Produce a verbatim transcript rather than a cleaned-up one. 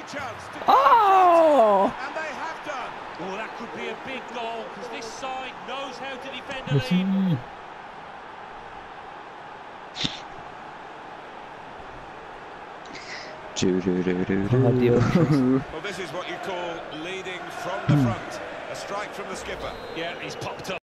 chance to Oh! and they have done. Oh, that could be a big goal because this side knows how to defend a Messi. lead. Adios. Well, this is what you call leading from the front. A strike from the skipper. Yeah, he's popped up.